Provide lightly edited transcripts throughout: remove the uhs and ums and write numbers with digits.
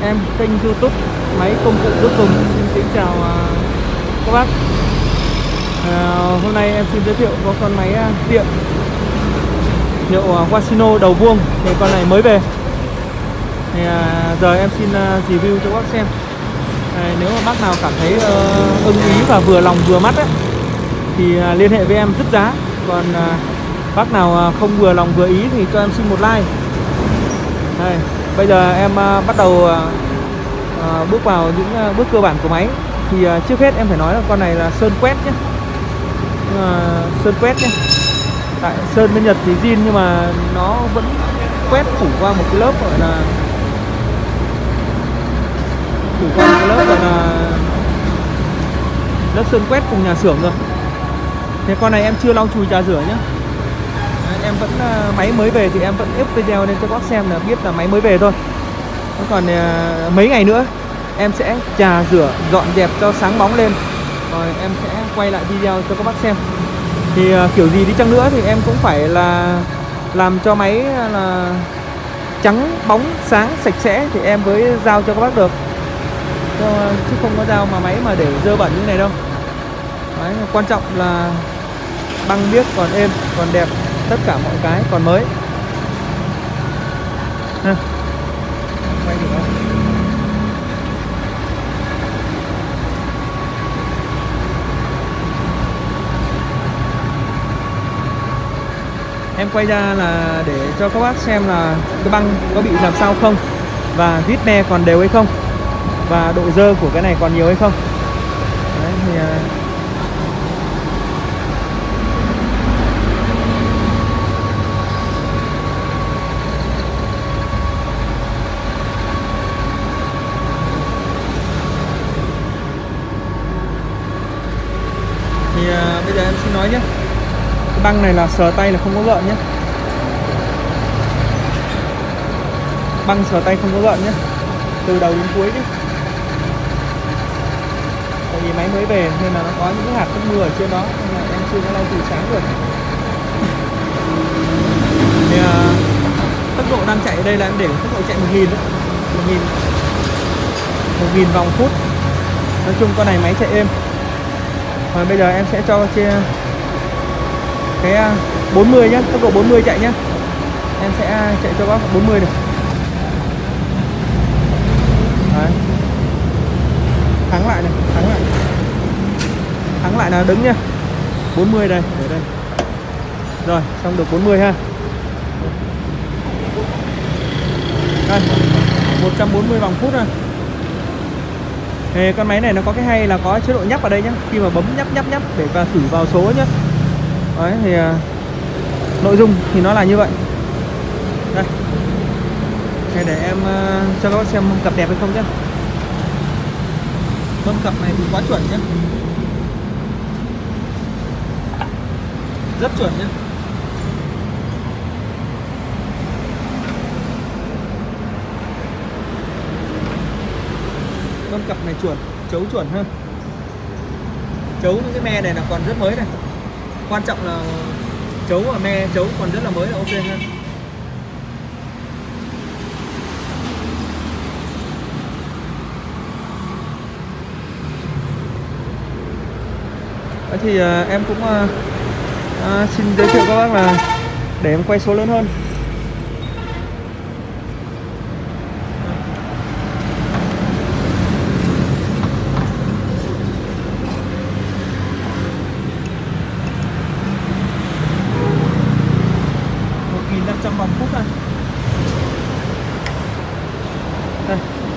em kênh YouTube Máy Công Cụ Đức Tùng. Xin kính chào các bác. Hôm nay em xin giới thiệu có con máy điện hiệu Wasino đầu vuông. Thì con này mới về. Thì giờ em xin review cho các bác xem. Nếu mà bác nào cảm thấy ưng ý và vừa lòng vừa mắt ấy, thì liên hệ với em dứt giá. Còn bác nào không vừa lòng vừa ý thì cho em xin một like. Đây, bây giờ em bắt đầu bước vào những bước cơ bản của máy. Thì trước hết em phải nói là con này là sơn quét nhé. Sơn quét nhé. Tại sơn bên Nhật thì zin nhưng mà nó vẫn quét phủ qua một cái lớp gọi là lớp sơn quét cùng nhà xưởng rồi. Thế con này em chưa lau chùi trà rửa nhé. Em vẫn máy mới về thì em vẫn up video lên cho các bác xem là biết là máy mới về thôi. Còn mấy ngày nữa em sẽ trà rửa dọn dẹp cho sáng bóng lên, rồi em sẽ quay lại video cho các bác xem. Thì kiểu gì đi chăng nữa thì em cũng phải là làm cho máy là trắng bóng sáng sạch sẽ thì em mới giao cho các bác được, chứ không có giao mà máy mà để dơ bẩn như này đâu. Đấy, quan trọng là băng biếc còn êm, còn đẹp, tất cả mọi cái còn mới. Quay được không? Em quay ra là để cho các bác xem là cái băng có bị làm sao không, và vít me còn đều hay không, và độ dơ của cái này còn nhiều hay không. Đấy, thì bây giờ em xin nói nhé. Cái băng này là sờ tay là không có gợn nhé. Băng sờ tay không có gợn nhé, từ đầu đến cuối nhé. Tại vì máy mới về nên là nó có những cái hạt nước mưa ở trên đó, nên là em chưa có lau chùi sáng được. Thì tốc độ đang chạy ở đây là em để tốc độ chạy 1000 đấy. 1000 vòng phút. Nói chung con này máy chạy êm. Rồi bây giờ em sẽ cho chia cái 40 nhé, tốc độ 40 chạy nhé. Em sẽ chạy cho bác 40 được. Đấy. Thắng lại này, thắng lại là đứng nhá. 40 đây, để đây. Rồi, xong được 40 ha. Đây, 140 vòng phút rồi. Thì con máy này nó có cái hay là có chế độ nhấp ở đây nhé. Khi mà bấm nhấp để thử vào số nhé. Đấy thì nội dung thì nó là như vậy. Đây. Đây để em cho các bác xem cặp đẹp hay không nhé. Con cặp này thì quá chuẩn nhé. Rất chuẩn nhé. Con cặp này chuẩn, chấu chuẩn ha. Chấu những cái me này là còn rất mới này. Quan trọng là chấu và me chấu còn rất là mới là ok ha. Đấy thì em cũng xin giới thiệu các bác là để em quay số lớn hơn. Trong vòng phút này. Đây.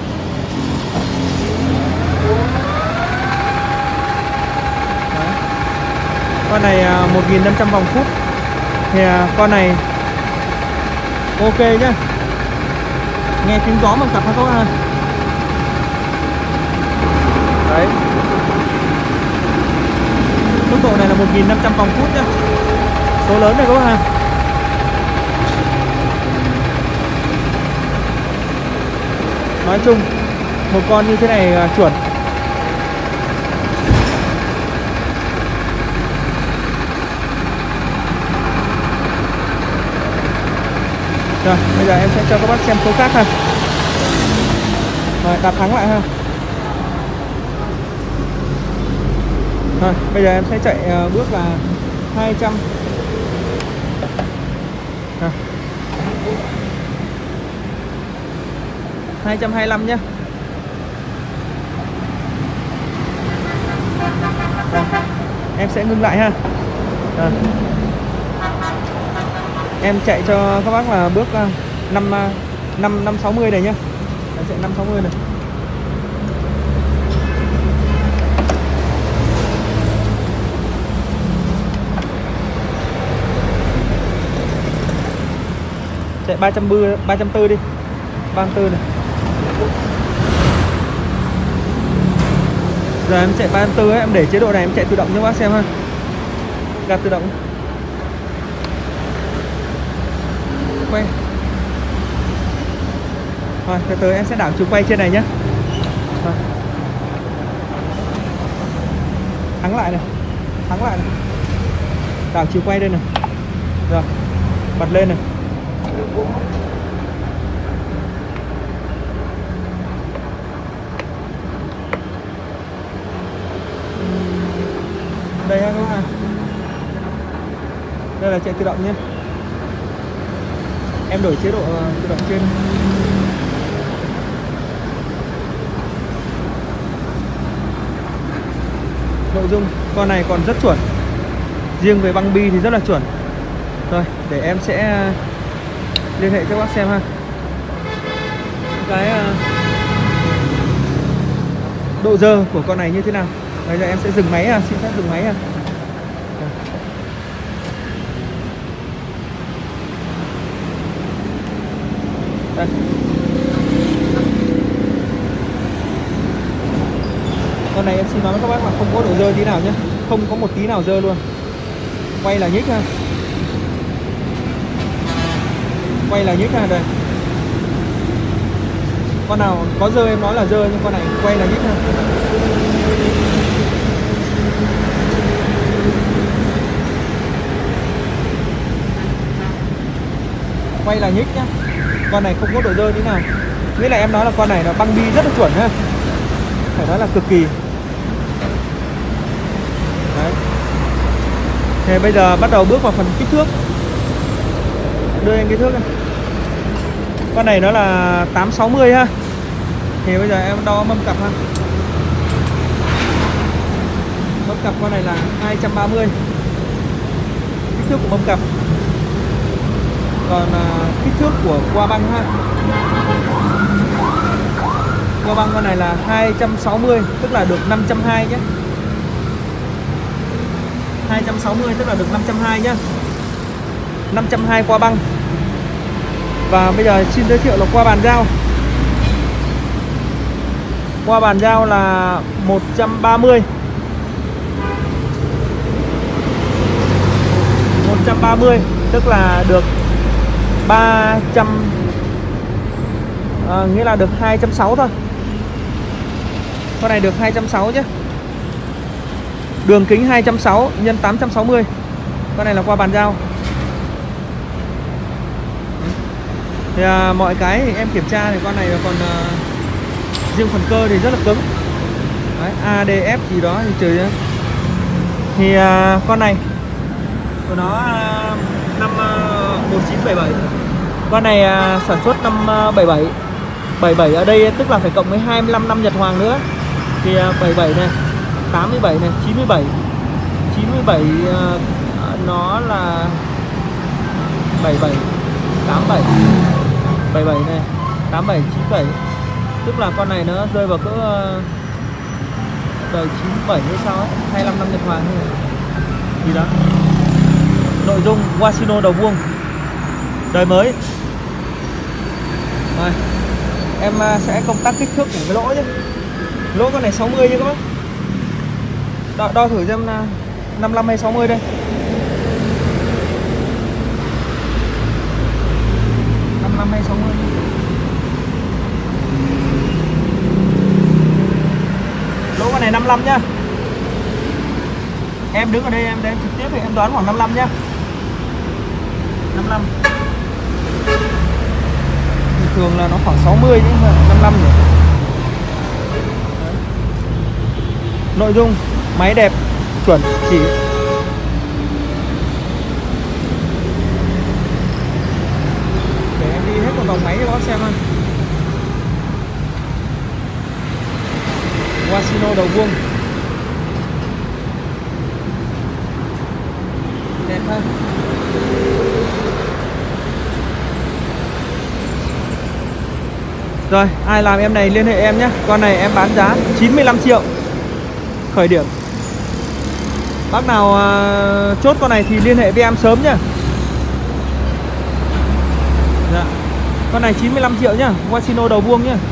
Đấy. Con này 1500 vòng phút. Thì con này ok nhá. Nghe tiếng gió bằng cặp hay không ha. Đấy. Tốc độ này là 1500 vòng phút nhá. Số lớn này các bác ha. Nói chung một con như thế này chuẩn. Rồi bây giờ em sẽ cho các bác xem số khác ha. Rồi đạp thắng lại ha. Rồi bây giờ em sẽ chạy bước là 200. Rồi. 225 nhé. Rồi. Em sẽ ngưng lại ha. Rồi. Em chạy cho các bác là bước 560 này nhá. Em chạy 560 này. Chạy 340 đi. 34 này. Giờ em chạy 34 ấy, em để chế độ này em chạy tự động cho các bác xem ha. Gạt tự động. Quay. Rồi, từ từ em sẽ đảo chiều quay trên này nhé. Rồi. Thắng lại này. Thắng lại này. Đảo chiều quay đây này. Rồi. Bật lên này. Đây ha các bạn. Đây là chạy tự động nhé. Em đổi chế độ tự động trên. Nội dung con này còn rất chuẩn. Riêng về băng bi thì rất là chuẩn. Rồi để em sẽ liên hệ cho các bác xem ha. Cái độ dơ của con này như thế nào. Bây giờ em sẽ dừng máy xin phép dừng máy Đây. Con này em xin nói với các bác là không có độ dơ tí nào nhé. Không có một tí nào dơ luôn. Quay là nhích ha. Quay là nhích ha. Đây. Con nào có dơ em nói là dơ, nhưng con này quay là nhích ha. Quay là nhích nhá. Con này không có độ dơ tí nào. Nghĩa là em nói là con này là băng bi rất là chuẩn ha. Phải nói là cực kỳ. Đấy. Thế bây giờ bắt đầu bước vào phần kích thước. Đưa em kích thước này. Con này nó là 860 ha. Thì bây giờ em đo mâm cặp ha. Mâm cặp con này là 230. Kích thước của mâm cặp. Còn kích thước của qua băng ha. Qua băng con này là 260, tức là được 520 nhé. 260 tức là được 520 nhé. 520 qua băng. Và bây giờ xin giới thiệu là qua bàn giao. Qua bàn giao là 130. 130 tức là được 300, nghĩa là được 260 thôi. Con này được 260 chứ. Đường kính 260 nhân 860. Con này là qua bàn giao. Thì mọi cái thì em kiểm tra thì con này còn riêng phần cơ thì rất là cứng. Đấy, ADF gì đó thì trừ. Thì con này của nó năm 1977. Con này sản xuất năm 77. 77 ở đây tức là phải cộng với 25 năm Nhật Hoàng nữa. Thì 77 này, 87 này, 97. 97 nó là 77, 87. 77 này, 87, 97. Tức là con này nó rơi vào cỡ đời 97 hay sao ấy, 25 năm Nhật Hoàng hay gì đó. Nội dung Washino đầu vuông đời mới. Rồi. Em sẽ công tắc kích thước của cái lỗ nhé. Lỗ con này 60 nha các bác. Đo thử xem 55 hay 60 đây. 55 hay 60. Lỗ con này 55 nhá. Em đứng ở đây em đến trực tiếp thì em đoán khoảng 55 nhá. 55. Thường là nó khoảng 60 chứ 55 rồi. nội dung, máy đẹp, chuẩn chỉ. Để em đi hết một vòng máy cho các bác xem thôi. Wasino đầu vuông, đẹp hơn. Rồi, ai làm em này liên hệ em nhé. Con này em bán giá 95 triệu khởi điểm. Bác nào chốt con này thì liên hệ với em sớm nhá. Dạ. Con này 95 triệu nhá, Wasino đầu vuông nhá.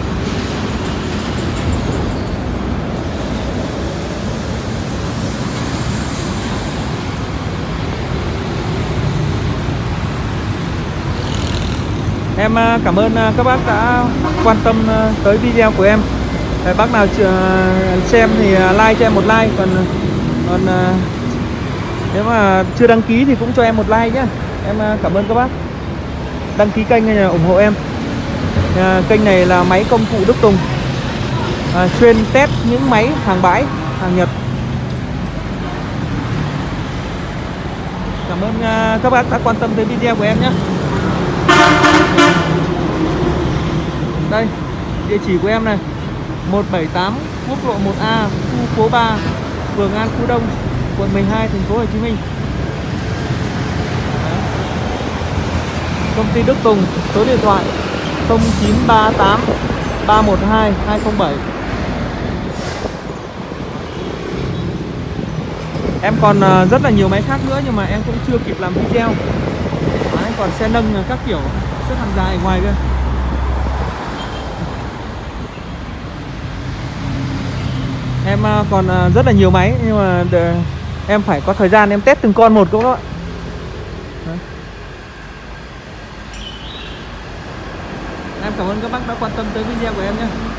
Em cảm ơn các bác đã quan tâm tới video của em. Bác nào xem thì like cho em một like. Còn nếu mà chưa đăng ký thì cũng cho em một like nhé. Em cảm ơn các bác. Đăng ký kênh này là ủng hộ em. Kênh này là máy công cụ Đức Tùng, chuyên test những máy hàng bãi, hàng Nhật. Cảm ơn các bác đã quan tâm tới video của em nhé. Đây, địa chỉ của em này, 178 quốc lộ 1A, khu phố 3, phường An Phú Đông, quận 12, thành phố Hồ Chí Minh. Công ty Đức Tùng, số điện thoại 0938 312 207. Em còn rất là nhiều máy khác nữa nhưng mà em cũng chưa kịp làm video. Đấy, còn xe nâng các kiểu rất hàng dài ngoài kia. Em còn rất là nhiều máy nhưng mà em phải có thời gian em test từng con một cũng đó. Em cảm ơn các bác đã quan tâm tới video của em nhé.